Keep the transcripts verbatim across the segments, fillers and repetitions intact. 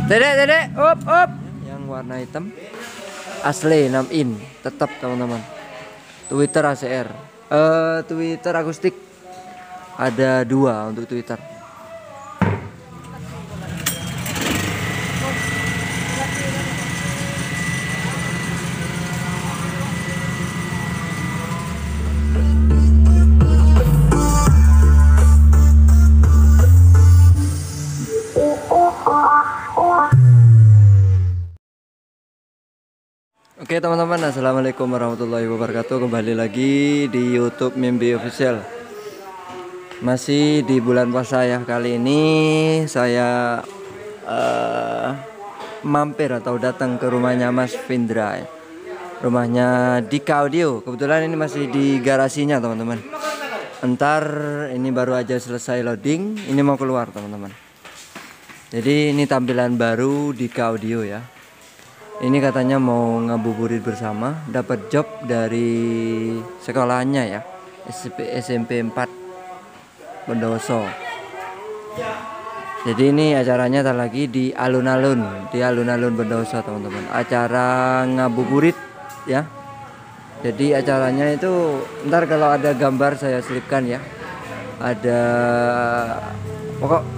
Dedek, dedek, up, up. Yang warna hitam asli enam in, tetap teman-teman. Twitter A C R, uh, Twitter akustik ada dua untuk Twitter. Oke teman-teman, assalamualaikum warahmatullahi wabarakatuh. Kembali lagi di YouTube Mimbi Official. Masih di bulan puasa ya. Kali ini saya uh, mampir atau datang ke rumahnya Mas Vindra ya. Rumahnya Dika Audio. Kebetulan ini masih di garasinya teman-teman. Entar ini baru aja selesai loading. Ini mau keluar teman-teman. Jadi ini tampilan baru Dika Audio ya. Ini katanya mau ngabuburit bersama, dapat job dari sekolahnya ya, S M P empat Bondowoso. Jadi ini acaranya tak lagi di alun-alun, di alun-alun Bondowoso teman-teman. Acara ngabuburit ya. Jadi acaranya itu ntar kalau ada gambar saya selipkan ya. Ada pokok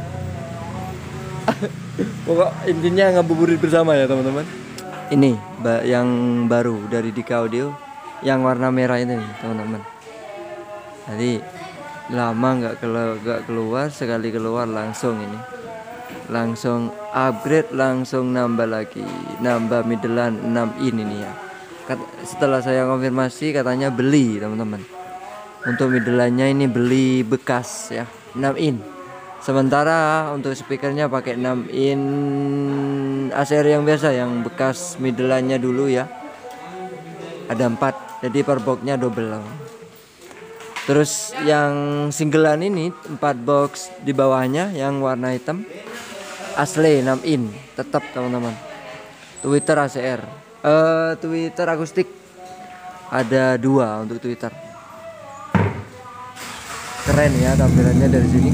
pokok intinya ngabuburit bersama ya teman-teman. Ini yang baru dari Dika Audio, yang warna merah ini teman-teman. Jadi lama nggak keluar, nggak keluar, sekali keluar langsung ini, langsung upgrade, langsung nambah lagi, nambah middlean enam in ini ya. Setelah saya konfirmasi katanya beli teman-teman. Untuk middleannya ini beli bekas ya, enam in. Sementara untuk speakernya pakai enam in A C R yang biasa, yang bekas middleannya dulu ya. Ada empat, jadi per boxnya double. Terus yang singlean ini empat box di bawahnya yang warna hitam asli enam in, tetap teman-teman. Twitter A C R, uh, Twitter akustik ada dua untuk Twitter. Keren ya tampilannya dari sini.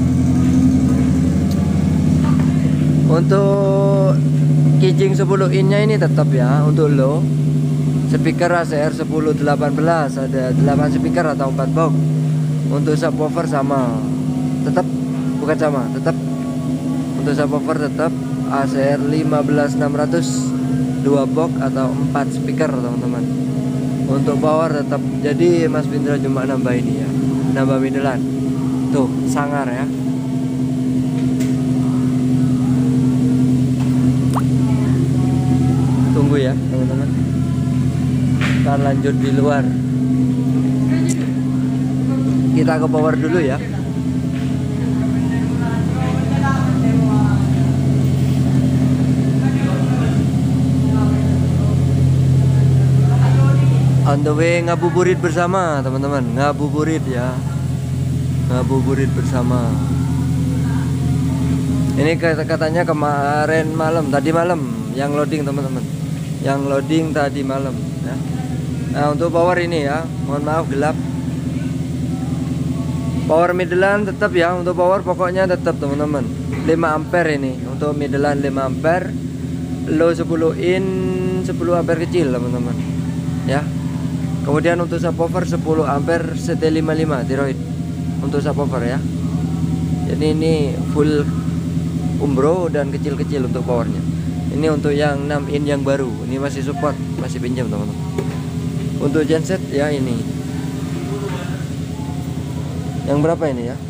Untuk kijing sepuluh innya ini tetap ya, untuk low speaker A C R sepuluh delapan belas, ada delapan speaker atau empat box. Untuk subwoofer sama, tetap bukan sama, tetap untuk subwoofer tetap A C R lima belas enam ratus, dua box atau empat speaker teman-teman. Untuk power tetap, jadi Mas Vindra cuma nambah ini ya, nambah middlean. Tuh sangar ya. Tunggu ya teman-teman, kita lanjut di luar. Kita ke power dulu ya. On the way ngabuburit bersama teman-teman, ngabuburit ya, ngabuburit bersama. Ini katanya kemarin malam, tadi malam yang loading teman-teman, yang loading tadi malam ya. Nah untuk power ini ya, mohon maaf gelap. Power middlean tetap ya, untuk power pokoknya tetap teman-teman lima ampere ini. Untuk middlean lima ampere, low sepuluh in, sepuluh ampere kecil teman-teman ya. Kemudian untuk subwoofer sepuluh ampere C T lima puluh lima tiroid untuk subwoofer ya. Jadi ini full umbro dan kecil-kecil untuk powernya. Ini untuk yang enam in yang baru, ini masih support, masih pinjam teman-teman. Untuk genset ya ini. Yang berapa ini ya?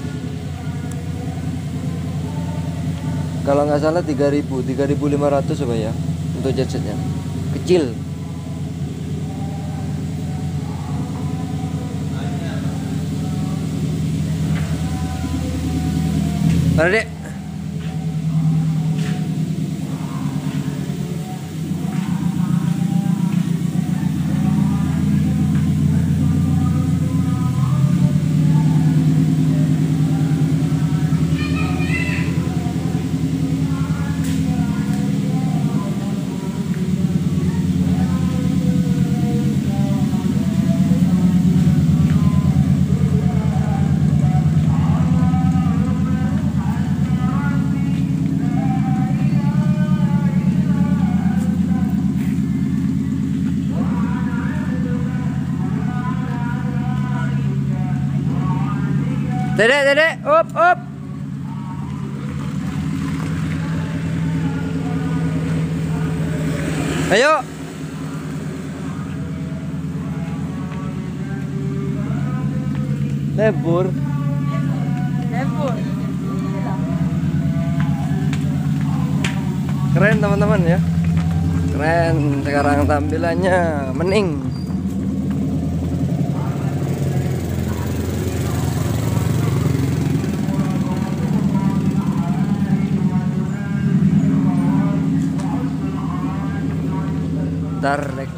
Kalau nggak salah tiga ribu, tiga ribu lima ratus apa ya untuk gensetnya. Kecil. Mana dek? Dedek, dedek, up, up. Ayo. Lebur. Lebur. Keren teman-teman ya. Keren. Sekarang tampilannya mening. Ntar like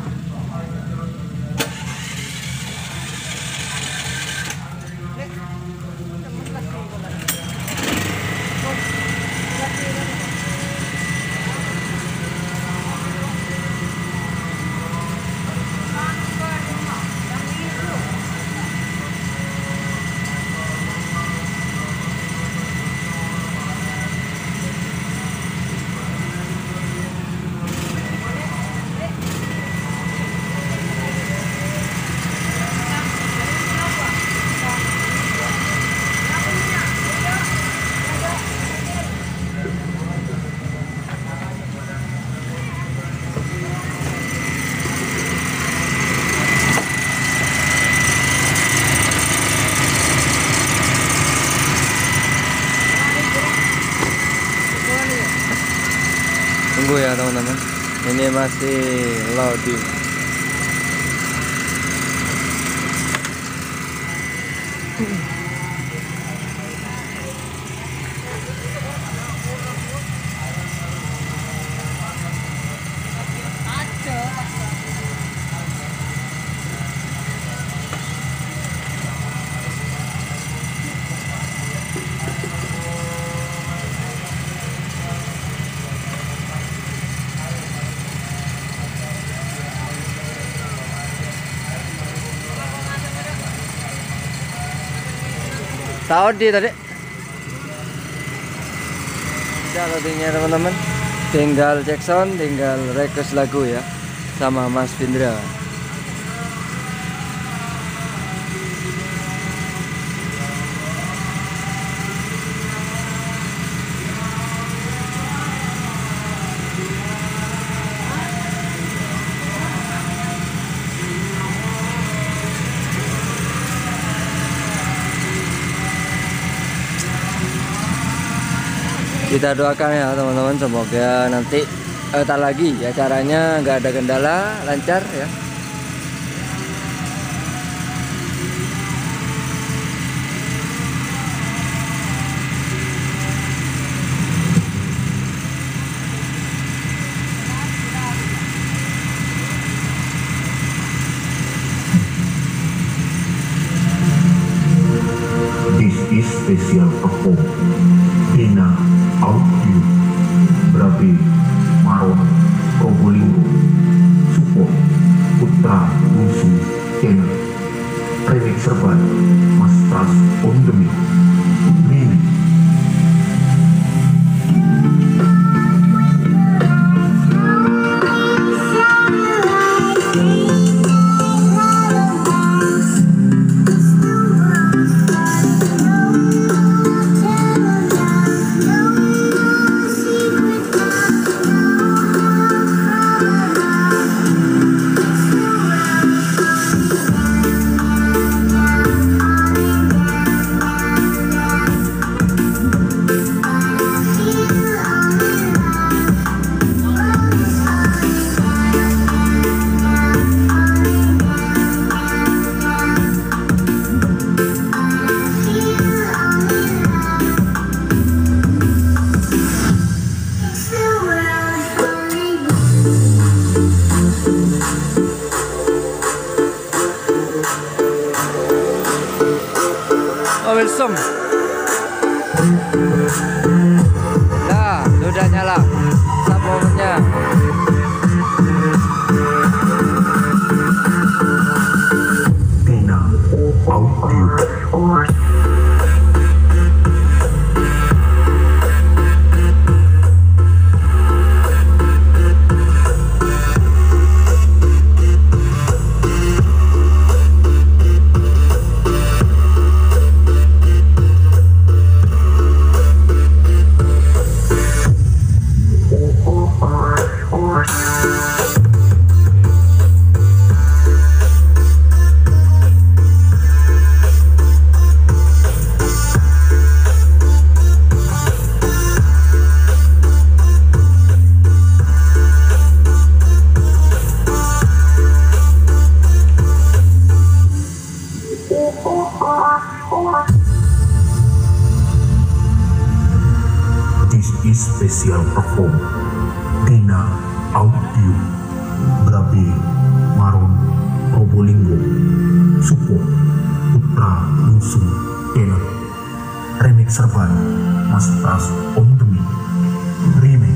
tunggu ya teman-teman, ini masih loading. Tahu di tadi. Udah loadingnya teman-teman. Tinggal cek sound, tinggal request lagu ya sama Mas Vindra. Kita doakan ya teman-teman, semoga nanti eh, tak lagi acaranya nggak ada kendala, lancar ya. This is special perform Dina Audio Brabe Maron Probolinggo Support Putra Bungsu Channel Remix Serban Mas Pras on the Mix Mini. Wilson. Nah, sudah nyala subwoofernya. Dina Audio. Special Perform Dina Audio Brabe Maron Probolinggo Supo Putra Bungsu Enak Remix Serban Mas Pras On The Mic Remix.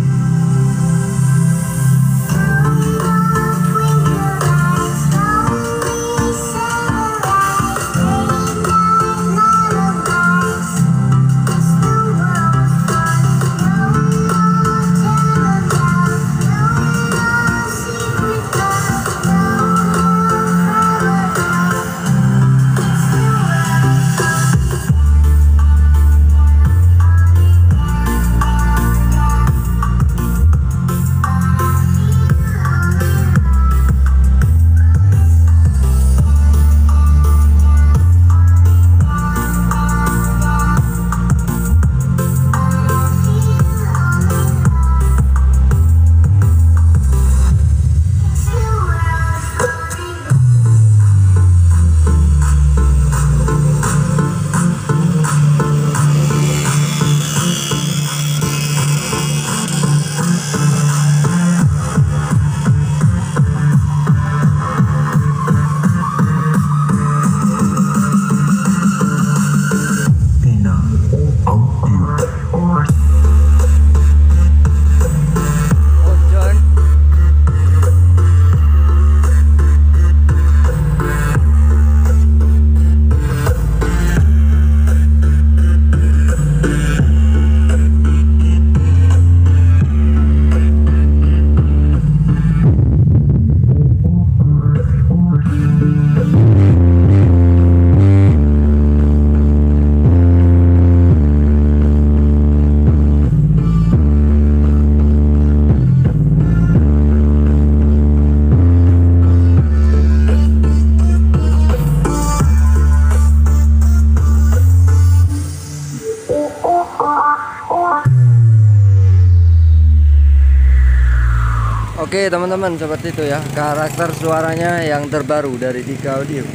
Oke teman-teman, seperti itu ya karakter suaranya yang terbaru dari Dika Audio.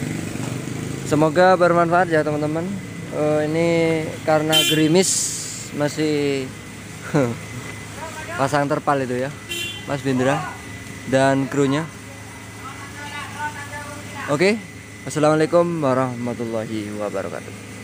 Semoga bermanfaat ya teman-teman. uh, Ini karena gerimis masih pasang terpal itu ya Mas Bindra dan krunya. Oke, assalamualaikum warahmatullahi wabarakatuh.